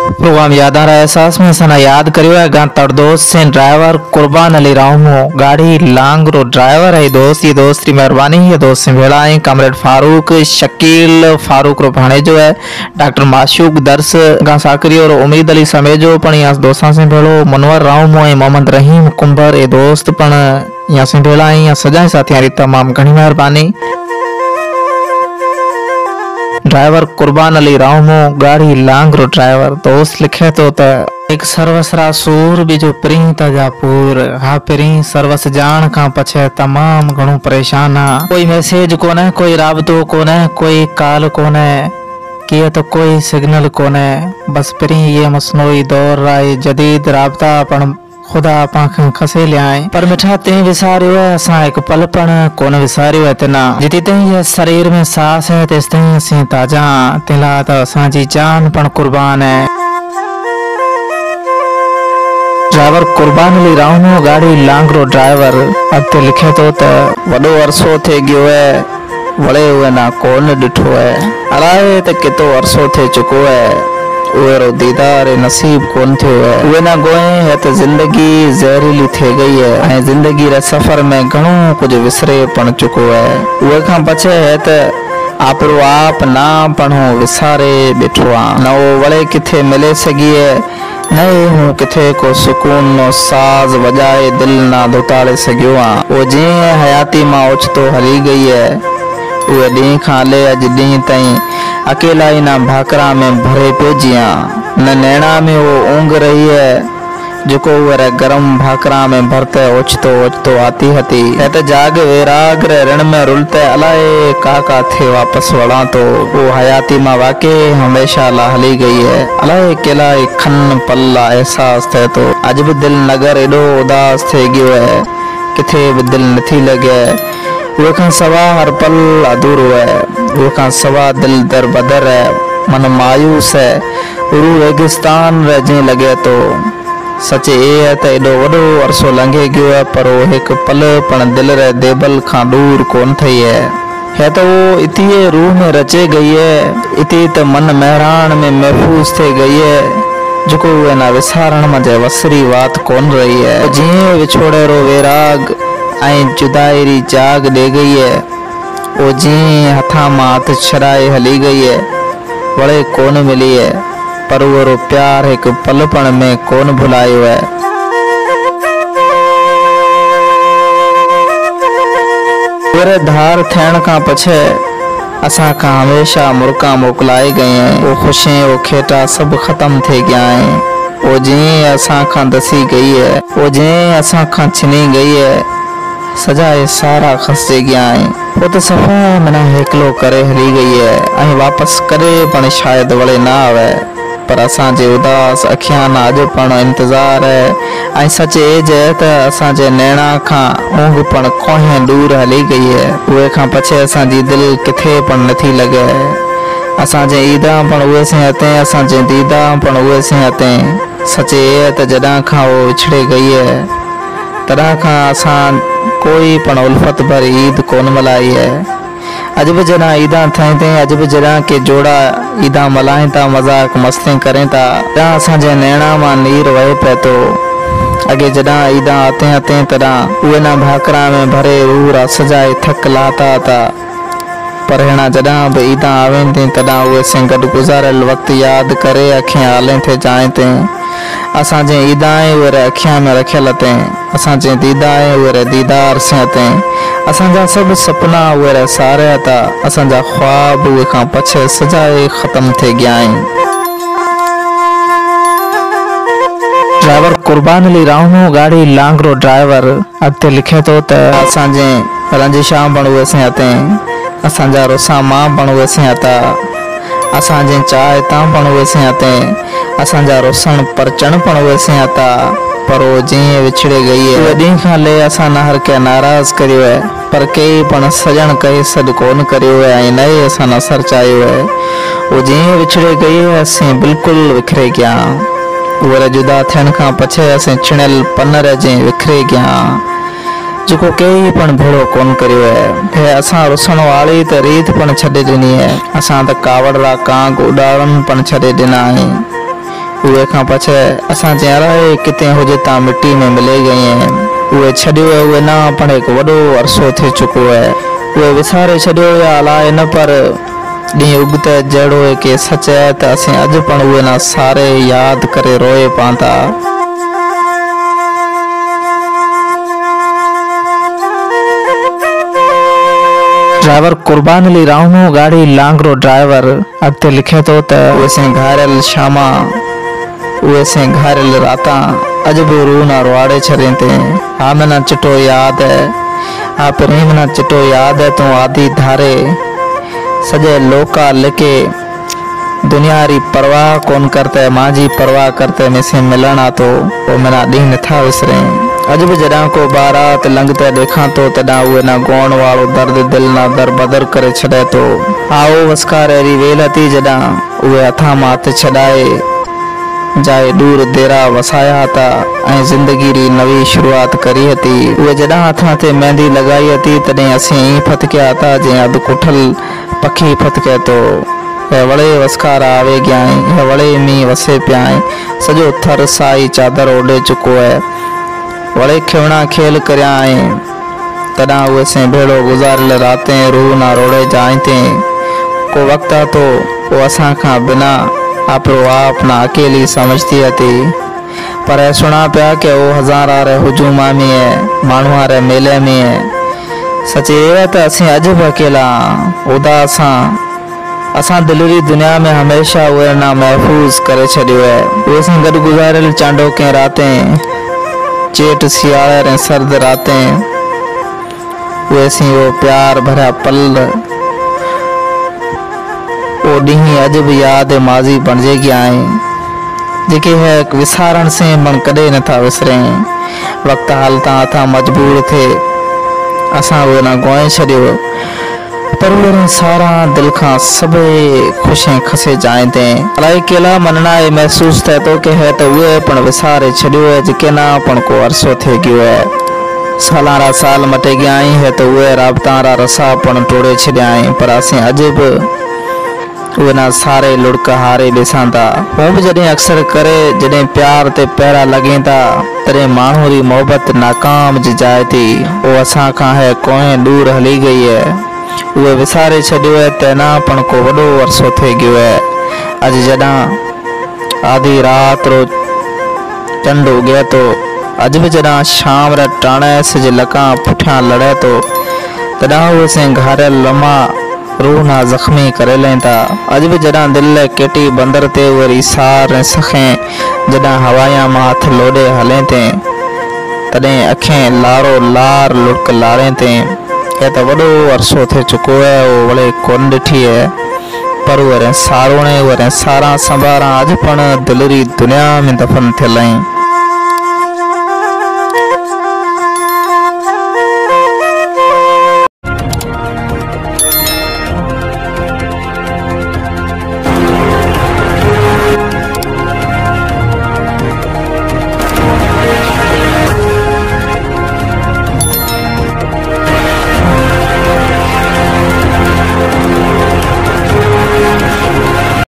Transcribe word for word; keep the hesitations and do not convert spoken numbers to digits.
Programme यादार एहसास में सना याद करियो है गां तर दोस्त से ड्राइवर कुर्बान अली रामो गाड़ी लांग रो ड्राइवर है दोस्त ये दोस्त की मेहरबानी है दोस्त से भेड़ा है कमरेड फारूक शकील फारूक रो भाणे जो है डॉक्टर माशूक दर्स गां साकरी और उम्मीद अली समेजो पण यहाँ दोस्तां से भेड़ो मनवर रामो है मोहम्मद रहीम कुंभर ए दोस्त पण यहाँ से भेड़ा है यहाँ सजा साथियां तमाम घनी मेहरबानी। ड्राइवर कुर्बान अली रामो गाड़ी लांग रो ड्राइवर दोस्त लिखे तो त एक सर्वसरा सूर भी जो प्री तजापुर हा प्री सर्वस जान का पछे तमाम घणो परेशान हा कोई मैसेज कोने कोई राबतो कोने कोई कॉल कोने किए तो कोई सिग्नल कोने बस प्री ये मसनोई दौर राय जदीद राबता पण खुदा पाख खसे लियाए पर मिठा ते विसारियो है असा एक पलपण कोन विसारियो है तना जिति ते ये शरीर में सांस है तेस ते सी ताजा तिला तो असा जी जान पण कुर्बान है। ड्राइवर कुर्बान अली रामो गाड़ी लांगरो ड्राइवर अब ते लिखे तो त वडो अरसो थे गयो है वळे हुए ना कोन डिठो है अलाए त कितो अरसो थे चुको है उरो दीदार नसीब कोन थियो है उहे ना गोए है तो जिंदगी जहरीली थे गई है जिंदगी रे सफर में घणो कुछ विसरे पण चुको है उहे खां पछे है तो आपरो आप ना पणो विसारे बैठो आ न वो वळे किथे मिले सगी है नहीं हूँ किथे को सुकून नो साज बजाए दिल ना दुताड़े सगियो आ वो जी हयाती मां ओचतो हली गई है उहे डी खां ले अज डी ताई अकेला ही ना भाकरा में भरे पे जिया न नैना में वो ऊँग रही है जो को वे गरम भाकरा में भरते ओचतो ओचतो आती हती है तो जाग वैराग रण में रुलते अलाए काका थे वापस वड़ा तो वो हयाती माँ वाके हमेशा लाहली गई है अलाए केला खन पल्ला एहसास थे तो अज भी दिल नगर एडो उदास थे गयो है किथे भी दिल नथी लगे वो खां सवा हर पल अधूरो है वो खां सवा दिल दर बदर है मन मायूस है उरु रेगिस्तान रजे लगे तो सचे ए है त एडो वडो अरसो लंघे गयो है पर वो एक पल पण दिल रे देबल खां दूर कोन थई है है तो वो इतिए रूह में रचे गई है इति त मन मेहरान में महफूज थे गई है जो वे ना विसारण मजे वसरी बात कोन रही है जी विछोड़े रो वैराग आई जुदाई जाग दे गई है वो जी हथा मात छराए हली गई है वड़े कोन मिली है पर वो रो प्यार एक पलपण में कोन भुलायो है। मेरे धार थियण का पछे असा का हमेशा मुर्का मोकलाए गए हैं वो खुशियां वो खेटा सब खत्म थे गया है वो जी असा का दसी गई है वो जी असा का छिनी गई है सजाए सारा खसे गया है वो तो सफा मना हेकलो करे हली गई है अं वापस करे पण शायद वळे ना आवे पर असा जे उदास अखियां ना अज पण इंतजार है अं सच ए जे त असा जे नैना खां ऊँग पण कोहे दूर हली गई है उहे खां पछे असा जी दिल किथे पण नथी लगे असा जे ईदा पण उहे से हते असा जे दीदा पण उहे से हते सच ए त जडा खां वो विछड़े गई है तदा खां असा कोई पण उल्फत भर ईद कोन मलाई है अज भी जना ईदा थाई थे अज भी जना के जोड़ा ईदा मलाए था मजाक मस्ती करें था जहाँ असांजे नैना मां नीर वहे पे तो अगे जडा ईदा आते आते तरह उहे ना भाकरा में भरे रूरा सजाए थक लाता था पर हेना जडा भी ईदा आवें थे तदा उहे से गड गुजारल वक्त याद करे अखियां आले थे जाए थे असांजे ईदाएं उहे अखियां में रखियल थे असांजे दीदाएं उहे दीदार से थे असांजा सब सपना उहे सारे था असांजा ख्वाब उहे खां पछे सजाए खत्म थे गया ड्राइवर कुर्बान अली रामो गाड़ी लांगरो ड्राइवर अॻिते लिखे तो त असांजे रंजिशा पण उहे से थे असांजा रोसा मां पण उहे से था असांजे चाय तां पण उहे से थे असांजा रोसण परचण पण उहे से था पर वो जी विछड़े गई है डी खां ले असा न हर के नाराज करियो है पर कई पण सजन कई सद कोन करियो है ऐं नए असा न सर चायो है वो जी विछड़े गई है असें बिल्कुल विखरे गया वो जुदा थियण खां पछे असें छिणियल पन जे विखरे गया जो कई पण भेड़ो कोन करियो है हे असा रुसण वाली त रीत पण छॾे ॾिनी है असा त कावड़ रा कांग उड़ाड़न पण छॾे ॾिना आहिनि उहे खां पछे असां चयां अलाए किथे हुजे ता मिट्टी में मिले गई हैं। उहे छॾियो उहे न पण हिक वॾो अरसो थी चुको है। उहे विसारे छॾियो या अलाए न पर ॾींहुं उगते जहिड़ो के सच है त असीं अॼु पण उहे न सारे यादि करे रोए पां था। ड्राइवर कुर्बान अली रावनो गाड़ी लांगरो ड्राइवर अॻिते लिखे थो त उहे से घायल शामा उहे से घायल राता अॼु बि रूह न रुआड़े छॾे ते। हा मना चिटो याद है, हा प्रेम न चिटो याद है तूं आदि धारे सजे लोका लेके दुनियारी परवाह कौन करते मांजी परवाह करते में से मिलना तो वो मेरा ॾींहुं नथा विसरे। अॼु बि जॾहिं को बारात लंघते ॾेखां तो तॾहिं उहे न गोअण वारो दर्द दिल न दर बदर करे छॾे तो। आओ वस्कार अहिड़ी वेल थी जॾहिं उहे हथां मां हथ छॾाए जाए दूर देरा वसाया था ऐं ज़िंदगी री नवी शुरुआत करी थी। उहे जॾहिं हथां ते मेहंदी लॻाई थी तॾहिं असीं ई फतकिया था जीअं अधु कुठल पखी फतके तो। हे वड़े वस्कार आवे गया हे वड़े मींहुं वसे पिया सॼो थर साई चादर ओॾे चुको है। वड़े खिवणा खेल करिया आहिनि तॾहिं उहे से भेड़ो गुज़ारियल रातें रूह न रोड़े जाए ते। को वक़्त तो वो असां खां बिना आपरो आप ना अकेली समझती थी। पर सुना पिया कि वो हज़ारा रे हुजूमा में है मानवा रे मेले में है। सची है तो असीं अॼु भी अकेला उदास असां दिलरी दुनिया में हमेशा उहे ना महफूज करे छॾियो है। उहे से गॾु गुज़ारियल चांडो के रातें चेट सियारे रे सर्द रातें उहे सी वो प्यार भरा पल वो ॾींहुं अॼु भी याद माज़ी बणिजे गया आहिनि जेके है विसारण से मन कॾहिं नथा विसरे। वक़्त हालतां हथां मजबूर थे असां उहे न गोए छॾियो पर उहे सारा दिल खां सभई ख़ुशि खसे जाए ते। अलाए केला मनना ये महसूस थे तो कि है तो उहे पण विसारे छॾियो है जेके ना पण को अरसो थे गयो है। सालारा साल मटे गया है तो उहे राबता रा रसा पण टोड़े छॾिया आहिनि पर असीं अॼु बि उहे ना सारे लुड़क हारे ॾिसां था। हू बि जॾहिं अक्सर करे जॾहिं प्यार ते पैरा लॻे था तॾहिं माण्हू री मोहबत नाकाम जी जाए थी। वो असां खां है कोई दूर हली गई है। उहे विसारे छॾियो है तैना पण को वॾो अरसो थी गयो है। अॼु जॾहिं आधी रात रो चंड उगे तो अॼु बि जॾहिं शाम रे टाणे सिज लका पुठियां लड़े तो तॾहिं उहे से घारियल लम्हा रूह ना जख्मी करे लें था। अॼु बि जॾहिं दिल केटी बंदर ते वरी सार ऐं सखें जॾहिं हवाया मां हथ लोॾे हलें ते तॾहिं अखें लारो लार लुड़क लारे ते। हे तो वॾो अरसो थे चुको है वो वड़े कोन ॾिठी है पर वरे सारोणे वरे सारा संभारा अॼु पण दिलरी दुनिया में दफ़न थियल आहिनि।